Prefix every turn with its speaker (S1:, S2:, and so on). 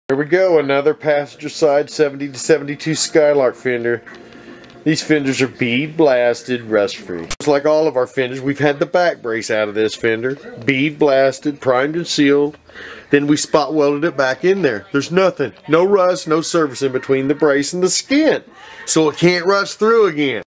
S1: Here we go, another passenger side 70 to 72 Skylark fender. These fenders are bead blasted, rust free. Just like all of our fenders, we've had the back brace out of this fender. Bead blasted, primed and sealed. Then we spot welded it back in there. There's nothing, no rust, no surface in between the brace and the skin. So it can't rust through again.